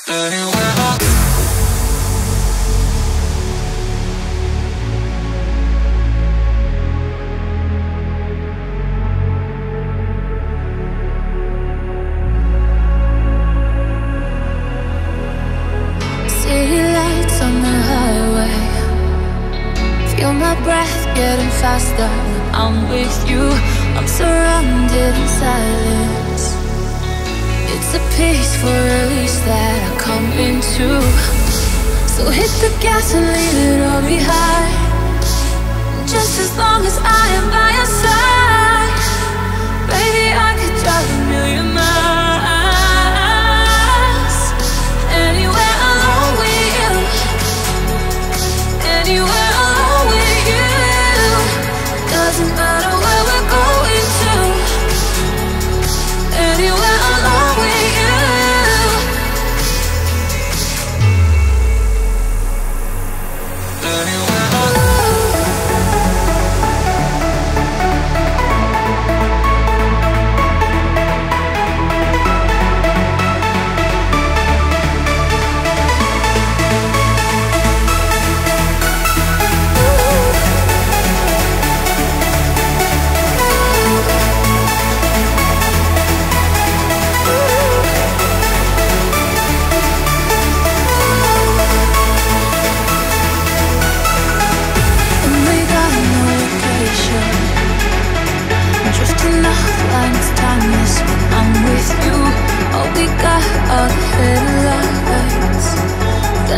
City lights on the highway, feel my breath getting faster when I'm with you. I'm surrounded in silence. It's a peaceful release that I come into. So hit the gas and leave it all behind. Just as long as I am by your side, baby, I could drive a million miles. Anywhere alone with you, anywhere alone with you. Doesn't matter where we're going to, anywhere alone with you.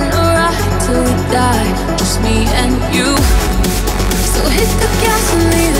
Just me and you. So hit the gas and leave